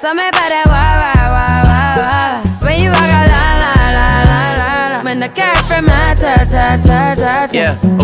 So me pare wah wah wah wah wah. When you walk out la la la la la. When the girlfriend matter ta ta ta ta. Yeah,